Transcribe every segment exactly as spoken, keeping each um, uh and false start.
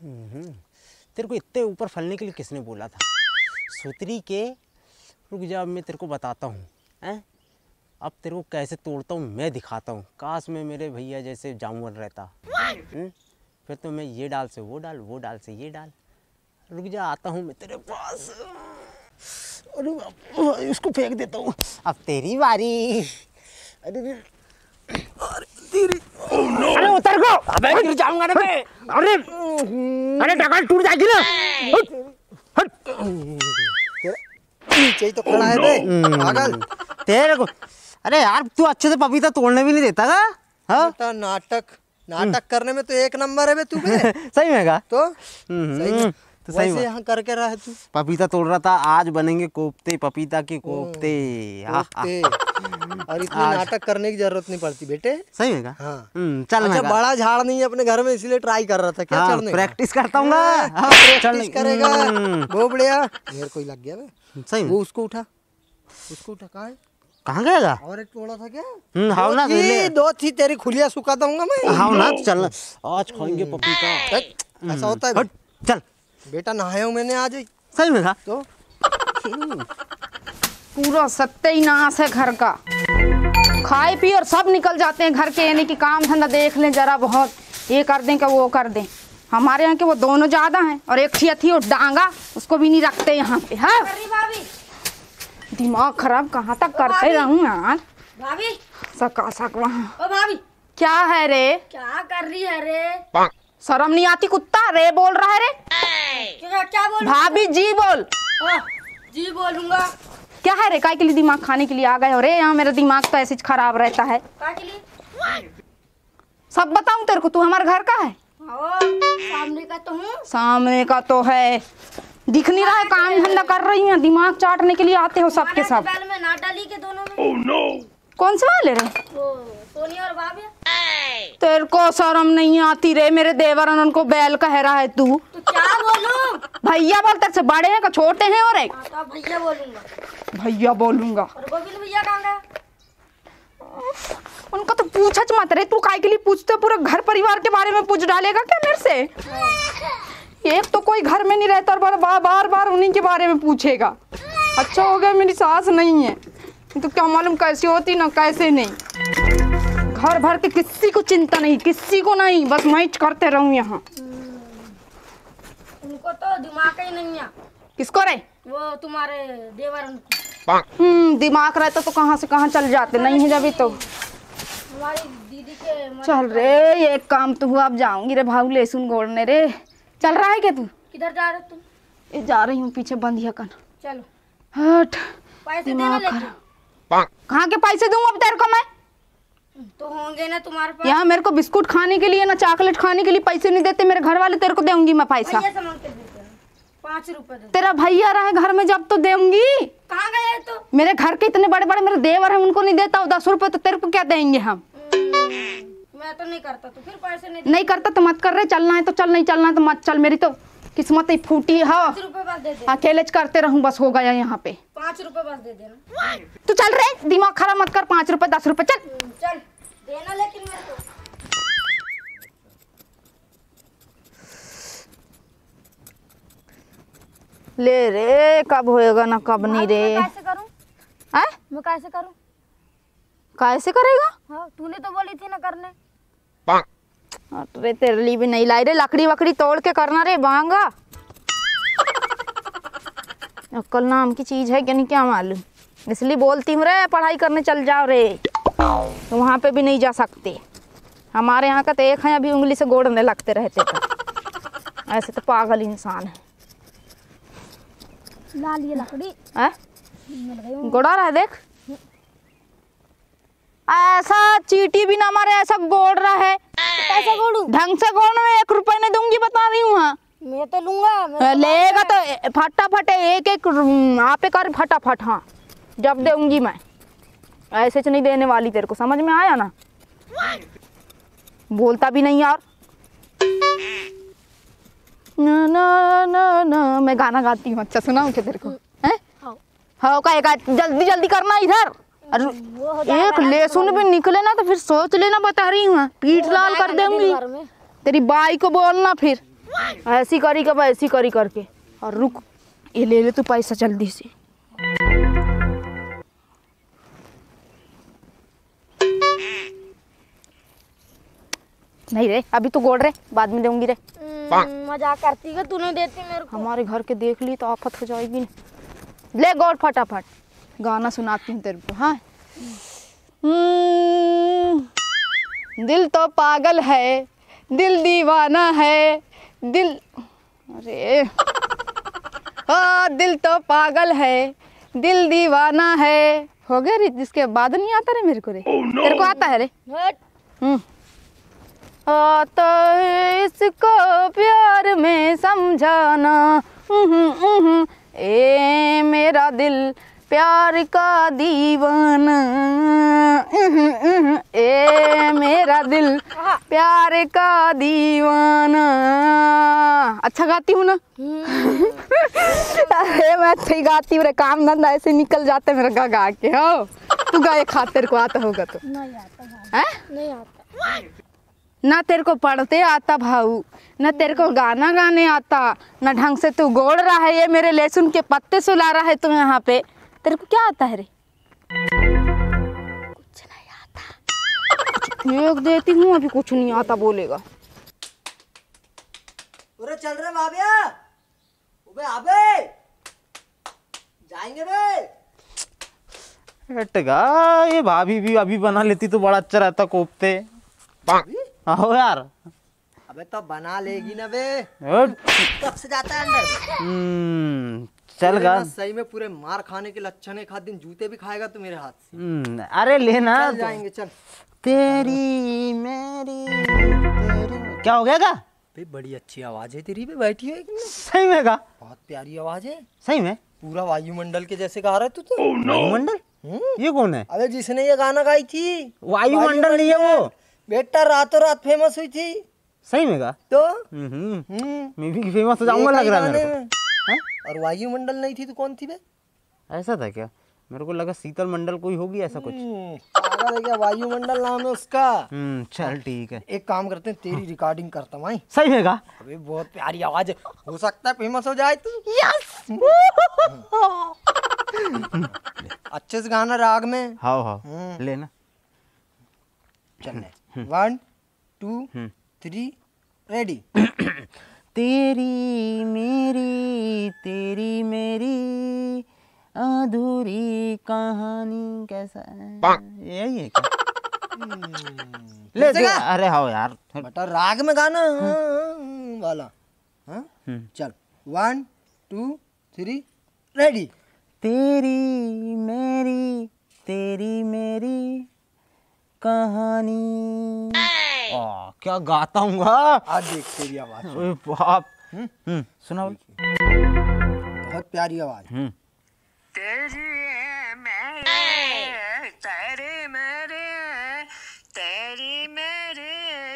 तेरे को इतने ऊपर फलने के लिए किसने बोला था? सुतरी के, रुक जा, अब मैं तेरे को बताता हूँ। हैं, अब तेरे को कैसे तोड़ता हूँ मैं दिखाता हूँ। काश में मेरे भैया जैसे जामुन रहता। हुँ? फिर तो मैं ये डाल से वो डाल, वो डाल से ये डाल। रुक जा, आता हूँ मैं तेरे पास। अरे इसको फेंक देता हूँ। अब तेरी बारी। अरे अरे तेरी oh, no. अरे उतर को, अबे गिर जाऊंगा ना मैं। अरे अरे डगाल टूट जाएगी ना। हट नीचे ही तो खड़ा है बे पागल। तेरे को, अरे यार तू अच्छे से पपीता तोड़ने भी नहीं देता का? हाँ नाटक नाटक करने में तो एक नंबर है बे तू बे। सही में का? तो सही तो सही यहाँ करके रहा है तू। पपीता तोड़ रहा था। आज बनेंगे कोफ्ते, पपीता के कोफ्ते। कोफ्ते। और इतने नाटक करने की जरूरत नहीं पड़ती बेटे। सही में का? हाँ। चल अच्छा, बड़ा झाड़ नहीं है अपने घर में इसलिए ट्राई कर रहा था क्या? हाँ, चढ़ने प्रैक्टिस करता हूँ। प्रैक्टिस करेगा बोबड़िया। मेरे को ही लग गया बे। सही। वो उसको उठा, उसको उठा। कहाँ है? कहाँ गएगा? और एक तोड़ा था क्या? हम्म, हाउ ना थी, दो थी तेरी खुलिया सुखा दूंगा मैं। हाउ ना, चल आज खाएंगे पपीता। ऐसा होता है। चल बेटा, नहाया हूँ मैंने आज ही। सही में था? तो पूरा सत्यानाश है घर का। खाए पी और सब निकल जाते हैं घर के, यानी कि काम धंधा देख लें जरा बहुत, ये कर दें कि वो कर दें। हमारे यहाँ के वो दोनों ज्यादा हैं और एक थी थी और डांगा, उसको भी नहीं रखते यहाँ पे। हाँ दिमाग खराब कहाँ तक करते रहूँ यार। भाभी सका सक वहाँ। ओ भाभी, क्या है रे? क्या कर रही है रे? शर्म नहीं आती? कुत्ता रे बोल रहा है रे। क्या क्या बोल? भाभी जी बोल। आ, जी बोलूंगा। क्या है रे? काय के लिए दिमाग खाने के लिए आ गए हो रे? यहाँ मेरा दिमाग तो ऐसे खराब रहता है। काय के लिए? सब बताऊं तेरे को, तू हमारे घर का है? ओ, सामने का तो हूँ। सामने का तो है, दिख नहीं रहा है। काम धंधा कर रही है, दिमाग चाटने के लिए आते हो सबके सब। में ना डाली के दोनों में। oh, no. कौन से वाले रे? वो सोनी और भाभी। तेरे को शर्म नहीं आती रे? मेरे देवर उनको बैल कह रहा है तू। तो क्या बोलूं? भैया बोल, तेरे से बड़े हैं का छोटे हैं? और एक तो भैया बोलूंगा। भैया बोलूंगा। और गोविंद भैया कहाँ गए? उनको तो पूछच मत रे। तू काय के लिए पूछते? पूरे घर परिवार के बारे में पूछ डालेगा क्या मेरे से? एक तो कोई घर में नहीं रहता और बार बार बार उन्हीं के बारे में पूछेगा। अच्छा हो गया मेरी सास नहीं है, तो क्या मालूम कैसी होती ना कैसे नहीं। घर भर के किसी को चिंता नहीं, किसी को नहीं, बस मैं करते रहूं यहाँ। उनको तो दिमाग ही नहीं है। किसको रे? वो तुम्हारे देवर उनको। हम्म, दिमाग रहता तो कहाँ से कहाँ चल जाते। नहीं है जब तो हमारी दीदी के। चल रे, एक काम तो हुआ, अब जाऊंगी रे भाऊ लहसुन गोड़ने रे। चल रहा है क्या तू? किधर जा रहे तुम? ये जा रही हूँ पीछे बंधिया कर। चलो हट। पैसे देना लेके। कहाँ के पैसे दूंगा अब तेरे को मैं? तो होंगे ना तुम्हारे पास। यहाँ मेरे को बिस्कुट खाने के लिए ना चॉकलेट खाने के लिए पैसे नहीं देते मेरे घर वाले। तेरे को दूंगी मैं पैसा। भैया से मांग के देते हैं। पाँच रुपए दे। तेरा भैया रहे घर में जब तो दूंगी। कहाँ गए तो? मेरे घर के इतने बड़े बड़े मेरे देवर हैं, उनको नहीं देता हूँ दस रुपए, तो तेरे को क्या देंगे हम? मैं तो नहीं करता, तो फिर पैसे नहीं नहीं करता तो मत कर रहे। चलना है तो चल, नहीं चलना है तो मत चल। मेरी तो किस्मत ही फूटी है। पाँच रुपए बस दे दे। अकेले करते रहूं, बस हो गया यहाँ पे। पाँच रुपए बस दे देना। तू चल रहे, दिमाग खराब मत कर। पाँच रुपए दस रुपए चल चल देना, लेकिन मेरे को। ले रे, कब होएगा ना कब नहीं रे। मैं कैसे करूं? हैं? मैं कैसे करूं? कैसे करेगा? हाँ, तूने तो बोली थी ना करने। अरे तेरे लिए भी नहीं लाई रे। लकड़ी वकड़ी तोड़ के करना रे बांगा। अक्ल नाम की चीज है क्या नहीं, क्या मालूम। इसलिए बोलती हूँ रे, पढ़ाई करने चल जाओ रे। तो वहाँ पे भी नहीं जा सकते। हमारे यहाँ का तो एक है, अभी उंगली से गोड़ने लगते रहते तो। ऐसे तो पागल इंसान है। ला लिए लकड़ी। है? गोड़ा रहा है देख। ऐसा चीटी भी ना मारे, ऐसा गोड़ रहा है। कैसे गोड़ू? ढंग से गोड़ में एक रुपए नहीं दूंगी, बता रही हूँ। हाँ मैं तो लूंगा। लेगा तो फटाफट एक एक आपे कर फटाफट। हाँ जब दूंगी मैं, ऐसे तो नहीं देने वाली। तेरे को समझ में आया ना? बोलता भी नहीं यार। ना ना ना ना मैं गाना गाती हूँ। अच्छा सुनाऊं क्या तेरे को? हैं? हाँ का एक जल्दी जल्दी करना इधर। अरे एक लहसुन भी निकले ना तो फिर सोच लेना, बता रही हूँ पीठ लाल कर दूंगी। तेरी बाई को बोलना फिर। ऐसी करी कब ऐसी करी करके। और रुक, ये ले ले तू पैसा जल्दी से। नहीं रे, अभी तो गोड़ रे, बाद में दूंगी रे। मजाक करती है, तूने देती मेरे को। हमारे घर के देख ली तो आफत हो जाएगी। ले गोड़ फटाफट, गाना सुनाती हूँ तेरे को। हाँ, दिल तो पागल है, दिल दीवाना है, दिल, अरे हाँ, दिल तो पागल है, दिल दीवाना है। हो गया रे, जिसके बाद नहीं आता रे मेरे को रे। oh, no. तेरे को आता है रे? हम्म, आता है इसको प्यार में समझाना, ए मेरा दिल प्यार का दीवाना, ए मेरा दिल प्यार का दीवाना। अच्छा गाती हूँ ना? अरे मैं अच्छा ही गाती हूँ रे, काम धंधा ऐसे निकल जाते मेरा गा गा के। हो तू गा, ये खा, तेरे को आता होगा तो। नहीं आता है? नहीं आता। ना तेरे को पढ़ते आता भाऊ, ना तेरे को गाना गाने आता, ना ढंग से तू गोड़ रहा है, ये मेरे लहसुन के पत्ते सुला रहा है तू यहाँ पे। तेरे को क्या आता है रे? कुछ नहीं आता। एक देती हूँ, अभी कुछ नहीं आता बोलेगा। अरे चल रहे भाभिया, अबे अबे जाएंगे बे। हटगा, ये भाभी भी अभी बना लेती तो बड़ा अच्छा रहता कोफ्ते। आओ यार। अबे तो बना लेगी ना बे, हट। कब से जाता है अंदर? हम्म, चल गा। सही में पूरे मार खाने के लक्षण है, खाद दिन जूते भी खाएगा तू मेरे हाथ से। हम्म, अरे लेना। चल जाएंगे, चल। तेरी मेरी तेरी, क्या हो गया का? भाई बड़ी अच्छी आवाज है तेरी पे, बैठी है। सही में का? बहुत प्यारी आवाज है। सही में? पूरा वायुमंडल के जैसे गा रहा है तू तो। oh, no. वायुमंडल? ये कौन है? अबे जिसने ये गाना गाई थी। वायुमंडल नहीं है वो बेटा, रातों रात फेमस हुई थी। सही में का? तो हम्म, हम्म मैं भी फेमस हो जाऊंगा लग रहा है मेरे को। हैं? और वायुमंडल नहीं थी तो कौन थी बे? ऐसा था क्या? मेरे को लगा शीतल मंडल कोई होगी ऐसा कुछ। पागल है क्या? वायुमंडल नाम है उसका। हम्म, चल ठीक है। एक काम करते हैं, तेरी रिकॉर्डिंग करता हूँ। सही में का? अबे बहुत प्यारी आवाज है, हो सकता है फेमस हो जाए तू। यस। अच्छे से गाना राग में। हाँ हाँ, लेना। चलने, वन टू थ्री रेडी। तेरी मेरी तेरी मेरी अधूरी कहानी कैसा है, यही है क्या? ले दे। अरे हाँ यार, बेटा राग में गाना वाला। हाँ चल, वन टू थ्री रेडी। तेरी मेरी तेरी मेरी कहानी। आ, क्या गाता हूँ। आज देख तेरी आवाज, बाप। हम्म, सुना बहुत प्यारी आवाज। हम्म, तेरी मेरे तेरी मेरे तेरी मेरे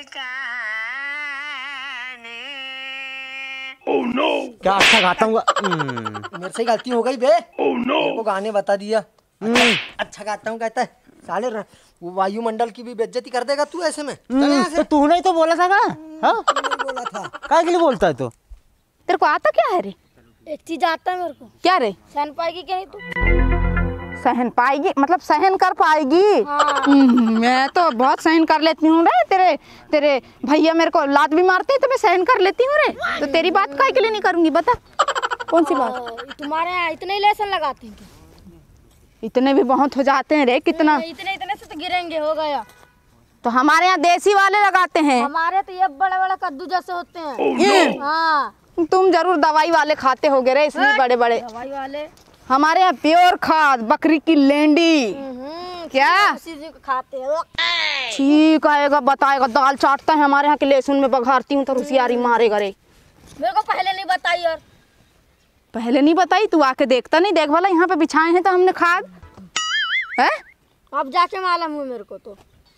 कहानी। ओह नो, क्या अच्छा गाता हूँ। मेरे से गलती हो गई बे। ओह नो, मेरे को गाने बता दिया। अच्छा, अच्छा गाता हूँ कहता है साले। वो वायुमंडल की भी बेइज्जती कर देगा तू ऐसे में। चल यहाँ से। तो तूने ही तो बोला था ना। हाँ, नहीं बोला था। क्या के लिए बोलता है तू? तेरे को आता क्या है रे? एक चीज आता है मेरे को। क्या रे? सहन पाएगी क्या नहीं तू? सहन पाएगी मतलब सहन कर पाएगी? हाँ। हम्म, मैं तो बहुत सहन कर लेती हूँ रे। तेरे तेरे भैया मेरे को लात भी मारते हैं तो मैं सहन कर लेती हूँ रे। तो तेरी बात काहे के लिए नहीं करूंगी बता? कौन सी बात? आ, तुम्हारे यहाँ इतने ही लेसन लगाते हैं क्या? इतने भी बहुत हो जाते हैं रे। कितना? इतने इतने से तो गिरेंगे, हो गया। तो हमारे यहाँ देसी वाले लगाते हैं। हमारे तो ये बड़े बड़े कद्दू जैसे होते हैं। oh, no. हाँ, तुम जरूर दवाई वाले खाते होगे रे, इसलिए बड़े बड़े। दवाई वाले। हमारे यहाँ प्योर खाद, बकरी की लेंडी। हम्म, क्या? उसी जी को खाते हैं। ठीक आएगा, बताएगा। दाल चाटता है हमारे यहाँ के लहसुन में बघारती हूँ तो रुसियारी मारेगा रे। मेरे को पहले नहीं बताई यार। पहले नहीं बताई? तू आके देखता नहीं? देख वाला यहाँ पे बिछाए हैं तो हमने खाद है। अब जाके मालूम हुआ मेरे को तो।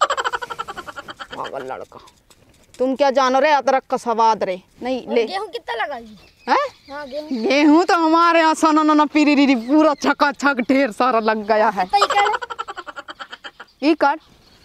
पागल लड़का, तुम क्या जानो रे अदरक का स्वाद रे। नहीं ले। गेहूं कितना लगाई है? हाँ, गेहूं। गेहूं तो हमारे यहाँ सना ना पीरी पूरा छका छक ढेर सारा लग गया है। एकड़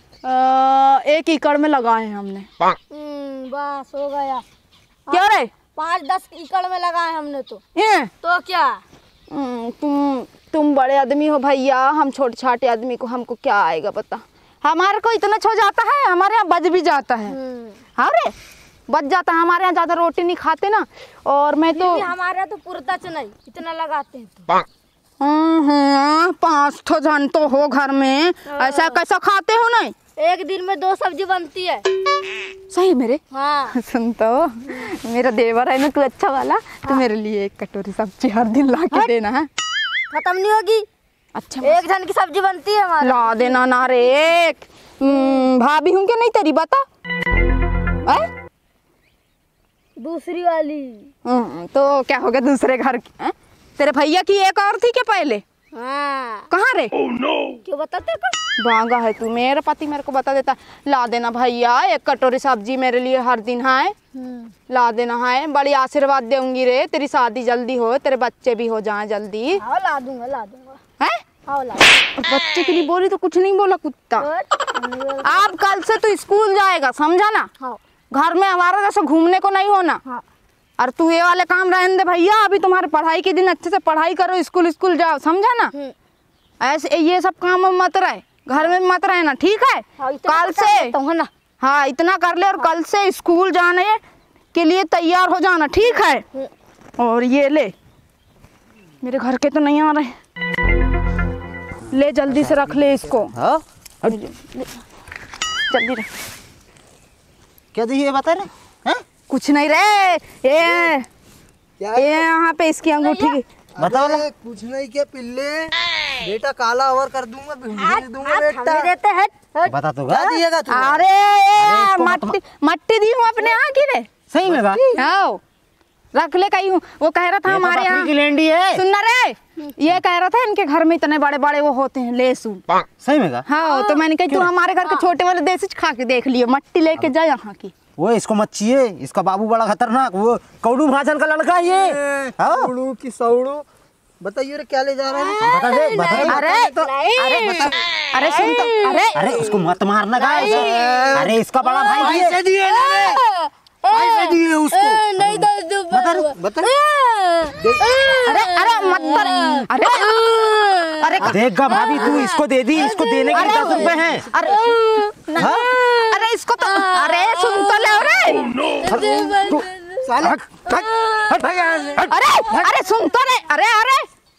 एक एकड़ में लगाए हैं हमने। हम्म, बस हो गया। क्या रे? पाँच दस एकड़ में लगाए हमने तो। ये तो क्या? हम्म, तुम तुम बड़े आदमी हो भैया, हम छोटे छाटे आदमी को हमको क्या आएगा पता। हमारे को इतना छो जाता है, हमारे यहाँ बच भी जाता है। अरे बच जाता है, हमारे यहाँ ज्यादा रोटी नहीं खाते ना। और मैं तो हमारे यहाँ तो पुरता च नहीं इतना लगाते हैं तो। हम्म, पाँच ठो जन तो हो घर में, ऐसा कैसा खाते हो? नहीं, एक दिन में दो सब्जी बनती है। सही मेरे। हाँ सुन तो, मेरा देवर है ना तू अच्छा वाला, तो मेरे लिए एक कटोरी सब्जी हर दिन ला के देना है। खत्म नहीं होगी। अच्छा एक जन की सब्जी बनती है हमारे। ला देना ना रे। एक हम्म, भाभी हूँ क्या नहीं तेरी, बता। है? दूसरी वाली। हम्म, तो क्या हो गया दूसरे घर की? है? तेरे भैया की एक और थी क्या पहले? हाँ। कहाँ रे? Oh no! क्यों बताते को? भांगा है तू। मेरा पति मेरे को बता देता, ला देना भैया एक कटोरी सब्जी मेरे लिए हर दिन है, ला देना है। बड़ी आशीर्वाद दूंगी रे, तेरी शादी जल्दी हो, तेरे बच्चे भी हो जाए जल्दी। हाँ ला दूंगा ला दूंगा। है? हाँ ला दूंगा। और बच्चे के लिए बोली तो कुछ नहीं बोला कुत्ता। आप कल से तू स्कूल जाएगा, समझा ना? हाँ। घर में हमारा जैसे घूमने को नहीं होना। हाँ। और तू ये वाले काम रहने दे भैया, अभी तुम्हारे पढ़ाई के दिन अच्छे से पढ़ाई करो, स्कूल स्कूल जाओ, समझा ना? ऐसे ये सब काम में मत रहे, घर में मत रहे ना, ठीक है? हाँ, इतना कल तो कर से लेता हूँ ना। हाँ इतना कर ले, और कल से स्कूल जाने के लिए तैयार हो जाना, ठीक है? और ये ले, मेरे घर के तो नहीं आ रहे, ले जल्दी से रख ले इसको। हाँ जल्दी रख। क्या देखिए बता रहे हैं? कुछ नहीं रे, ये ये यहाँ पे इसकी अंगूठी की बताओ ना। अरे कुछ नहीं के पिल्ले, बेटा काला ओवर कर दूंगा, भेज दूंगा बेटा। देते हैं। बता तो क्या दिएगा तू? अरे ये इसको मट्टी मट्टी दी हूँ अपने यहाँ की रे। सही में बा? आओ रख ले कहीं हूँ। वो कह रहा था ये तो हमारे बकरी यहाँ की लेंडी है। सुनना रे, ये कह रहा था इनके घर में इतने बड़े बड़े वो होते हैं लहसुन। सही में का? हाँ तो मैंने कहा तू हमारे घर के छोटे वाले देसी खा के देख लियो, मट्टी लेके जा यहाँ की। वो इसको मत चाहिए, इसका बाबू बड़ा खतरनाक, वो कौड़ू महाजन का लड़का है ये। हाँ? सौड़ू की सौड़ू, बताइए रे क्या ले जा रहा है? बता दे बता दे। अरे अरे बता, अरे सुन तो, अरे अरे उसको मत मारना गाइस। अरे इसका बड़ा भाई है। पैसे दिए ना रे, पैसे दिए उसको। नहीं दे दो। बता बता। अरे अरे मत कर, अरे अरे देखगा भाभी तू, इसको दे दी, इसको देने के लिए दस रुपए हैं। अरे हाँ? अरे इसको तो, अरे सुन तो ले रे। तू साले हट, हट, हट भाई यहाँ से। अरे अरे सुन तो रे, अरे अरे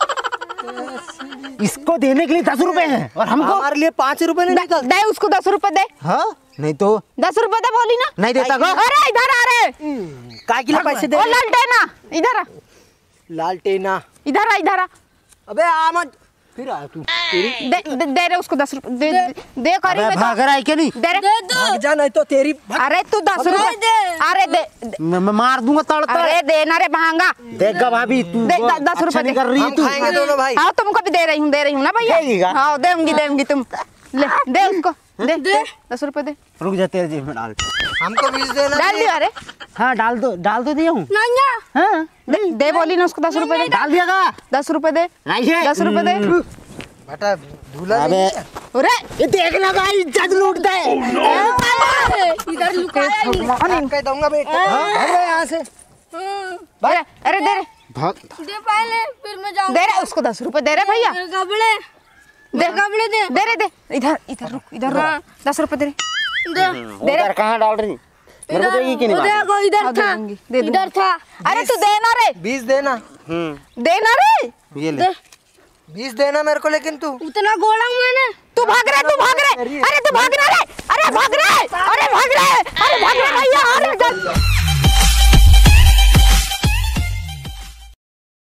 इसको देने के लिए दस रुपए हैं और हमको हमारे लिए पाँच रुपए नहीं निकल। दे उसको दस रुपए दे। हाँ नहीं तो दस रुपए दे बोली ना। नहीं देता को। अरे इधर आ रे, काय के लिए पैसे दे? ओ लालटेना इधर आ, लालटेना। इधर आ, इधर आ। अबे आ मत, फिर आ तू। तेरी दे दे, दे रे उसको दस रुपए दे दे, दे करी अबे में भाग रहा है क्या नहीं? दे रे। भाग जा नहीं तो तेरी भाग। अरे तू दस रुपए, अरे दे दे- मैं मैं मार दूंगा तड़ता। अरे देना रे भांगा। देखगा भाभी तू दे वो द- दस अच्छा रुपए नहीं दे। कर रही है हम तू। खाएंगे दोनों भाई। हाँ तुमको भी दे रही हूँ, दे रही हूँ ना भैया। देगा? हाँ देंगी देंगी तुम ले, दे उसको दे दे दस रुपए दे। रुक जा तेरे जेब में डाल। हमको बीस देना। डाल दिया। अरे हाँ डाल दो, डाल तो दिया हूँ। हाँ दे, दे बोली ना उसको दस रुपए दे। डाल दिया का? दस रुपए दे, नहीं है। दस रुपए दे। बेटा धूला अबे अरे ये देखना का इज्जत लूटता है। इधर लुकाया ही नहीं। भाग के दूंगा बेटा। भाग जा यहाँ से। अरे अरे दे रे, भाग। दे पहले फिर मैं जाऊंगा। दे रे उसको दस रुपए दे रे भैया। कपड़े दे कपड़े दे दे रे, दे इधर इधर रुक, इधर रुक, दस रुपए दे रे। दे दे रे। उधर कहाँ डाल रही? मेरे को देगी कि नहीं? वो बात? देखो इधर हाँ, दे था, दूंगी, दे दूंगी। इधर था। अरे तू देना रे, बीस देना, हम्म देना रे। ये ले। बीस देना मेरे को, लेकिन तू उतना गोड़ा हूँ मैंने। तू भाग रे, तू भाग रे,